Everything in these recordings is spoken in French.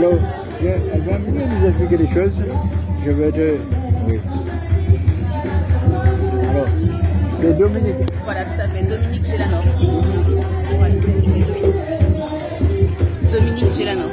Alors, elle va mieux nous expliquer les choses. Je vais te... Oui. Alors, c'est Dominique. Voilà, tout à fait. Dominique Gélanor. Voilà. Dominique Gélanor.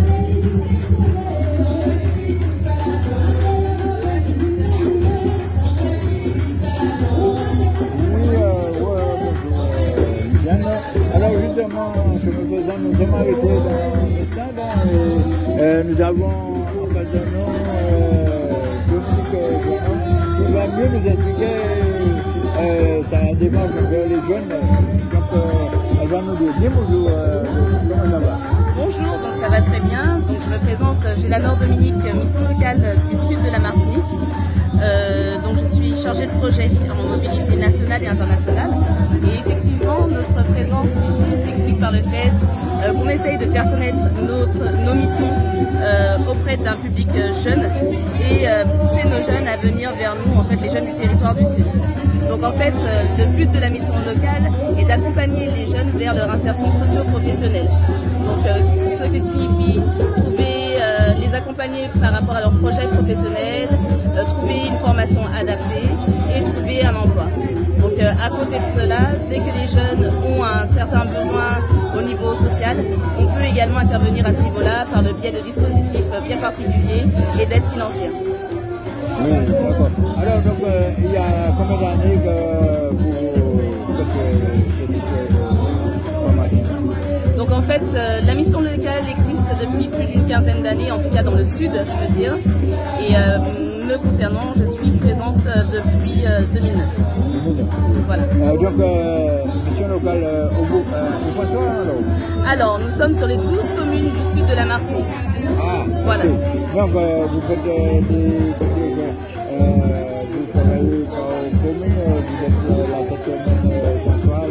Alors justement, ce que nous faisons, nous sommes arrêtés dans le stade et nous avons en face de nous Dominique qui va mieux nous expliquer sa démarche vers les jeunes. Donc elle va nous dire bonjour, comment ça va? Bonjour, donc ça va très bien. Donc je me présente, Gélanor Dominique, mission locale du sud de la Martinique. Donc je suis chargée de projet en mobilité nationale et internationale. Et effectivement, notre présence ici s'explique par le fait qu'on essaye de faire connaître nos missions auprès d'un public jeune et pousser nos jeunes à venir vers nous, en fait les jeunes du territoire du Sud. Donc en fait, le but de la mission locale est d'accompagner les jeunes vers leur insertion socio-professionnelle. Donc ce qui signifie les accompagner par rapport à leur projet professionnel, trouver une formation adaptée et trouver un emploi. Donc à côté de cela, dès que les jeunes ont un certain besoin au niveau social, on peut également intervenir à ce niveau-là par le biais de dispositifs bien particuliers et d'aides financières. Oui, d'accord. Alors donc il y a combien d'années que vous faites cette formation? Donc en fait, la mission locale existe depuis plus d'une quinzaine d'années, en tout cas dans le sud, je veux dire. Et me concernant, je suis présente depuis 2009. Voilà. Donc, mission locale au bout, alors, nous sommes sur les 12 communes du sud de la Martinique. Ah, voilà. Okay. Donc, vous faites vous travaillez par commune, vous êtes la section centrale,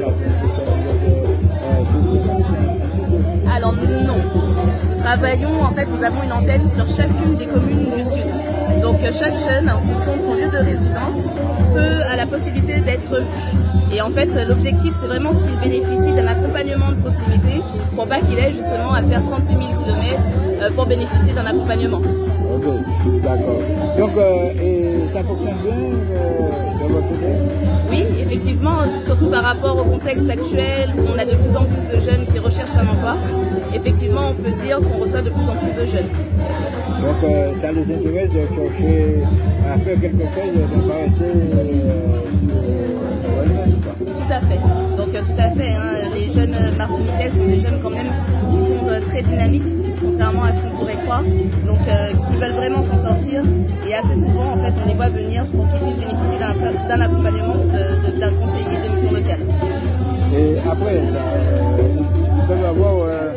la alors non, nous travaillons, en fait, nous avons une antenne sur chacune des communes du sud. Donc chaque jeune, en fonction de son lieu de résidence, a la possibilité d'être vu. Et en fait, l'objectif, c'est vraiment qu'il bénéficie d'un accompagnement de proximité pour pas qu'il ait justement à faire 36 000 km pour bénéficier d'un accompagnement. Ok, d'accord. Donc, et ça fonctionne bien de votre côté? Oui, effectivement, surtout par rapport au contexte actuel où on a de plus en plus de jeunes qui recherchent un emploi. Effectivement, on peut dire qu'on reçoit de plus en plus de jeunes. Donc, ça les intéresse de chercher à faire quelque chose, de pas rester tout à fait. Donc, tout à fait. Hein, les jeunes martiniquais sont des jeunes quand même qui sont très dynamiques, contrairement à ce qu'on pourrait croire. Donc, qui veulent vraiment s'en sortir. Et assez souvent, en fait, on les voit venir pour qu'ils puissent bénéficier d'un accompagnement d'un conseiller de mission locale. Et après, ils peuvent avoir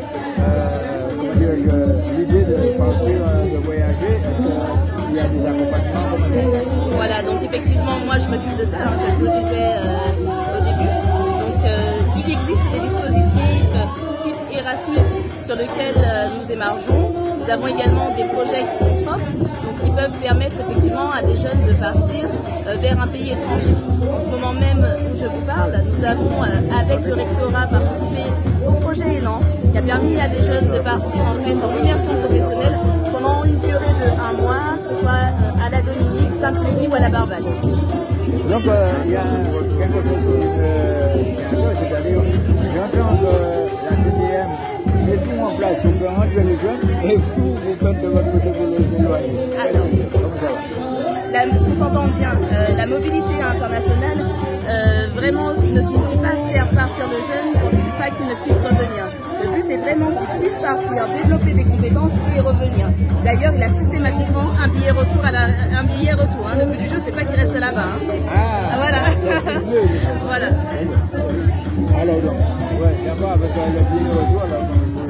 l'idée de partir, de voyager. Est-ce qu'il y a des accompagnements? Voilà, donc effectivement, moi je m'occupe de ça, comme je le disais au début. Donc il existe des dispositifs type Erasmus sur lesquels nous émargeons. Nous avons également des projets qui sont propres, donc qui peuvent permettre effectivement à des jeunes de partir vers un pays étranger. En ce moment même où je vous parle, nous avons avec le rectorat participé au projet Élan, qui a permis à des jeunes de partir en fait en immersion professionnelle pendant une durée de 1 mois, que ce soit à la Dominique, Sainte-Lucie ou à la Barbade. Donc il y a quelque chose c'est-à-dire j'entends la CDM met tout en place pour faire entrer les jeunes et vous faites de votre côté pour les éloigner. Alors, on s'entend bien, la mobilité internationale vraiment ne signifie pas faire partir le jeune pour ne pas qu'il ne puisse revenir. Le but est vraiment qu'il puisse partir, développer des compétences et revenir. D'ailleurs, il a systématiquement un billet retour. Hein. Le but du jeu, c'est pas qu'il reste là-bas. Hein. Ah, voilà. Voilà. Alors donc, ouais, d'abord avec le billet retour, alors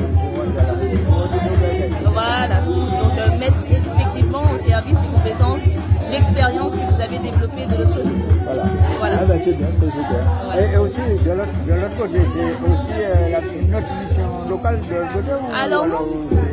voilà. Donc mettre effectivement au service des compétences l'expérience que vous avez développée de l'autre côté. Voilà. Ah ben c'est bien, c'est super. Voilà. Et aussi, de l'autre côté, c'est aussi une autre mission locale de l'autre côté? Alors non.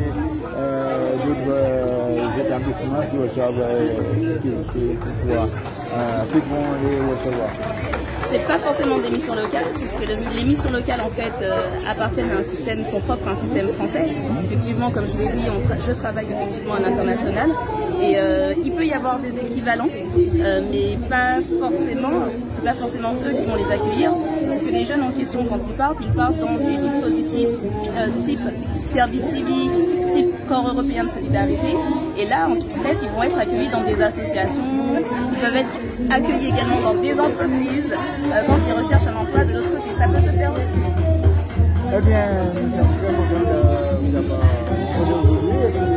D'autres établissements qui reçoivent, qui vont les recevoir. c'est pas forcément des missions locales, puisque les missions locales en fait appartiennent à un système, sont propres à un système français. Effectivement, comme je l'ai dit, je travaille effectivement à l'international et il peut y avoir des équivalents, mais pas forcément. C'est pas forcément eux qui vont les accueillir, parce que les jeunes en question, quand ils partent dans des dispositifs type service civique, type corps européen de solidarité. Et là, en fait, ils vont être accueillis dans des associations, ils peuvent être accueillis également dans des entreprises quand ils recherchent un emploi de l'autre côté. Ça peut se faire aussi. Eh bien, nous sommes très contents de vous avoir aujourd'hui et puis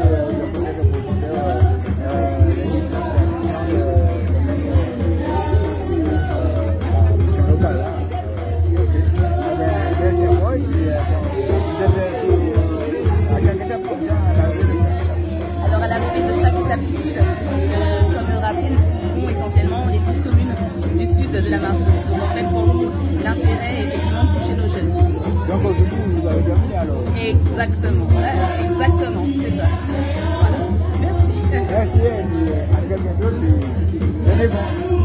alors à l'arrivée de chaque étape du sud, comme le rappelle, nous essentiellement les 12 communes du sud de la Martinique. Donc en fait pour nous, l'intérêt est effectivement de toucher nos jeunes. Donc du coup, vous avez terminé alors? Exactement, exactement, c'est ça. Voilà. Merci. Merci et à très bientôt. Venez bon.